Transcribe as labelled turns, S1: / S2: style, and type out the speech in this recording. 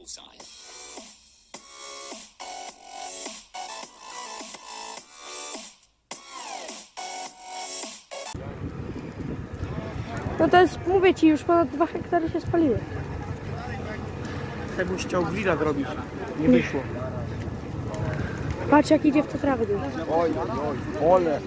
S1: side.
S2: No to jest, mówię ci, już ponad 2 hektary się spaliły.
S3: Jakbyś chciał grilla zrobić, nie wyszło.
S2: Patrz jak idzie w te trawy.
S3: Oj, ole.